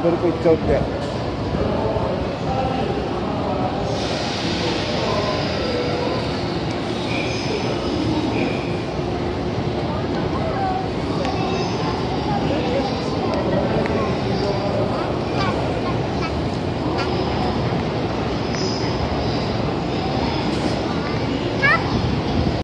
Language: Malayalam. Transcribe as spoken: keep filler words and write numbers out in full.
トルコ行っちゃうって。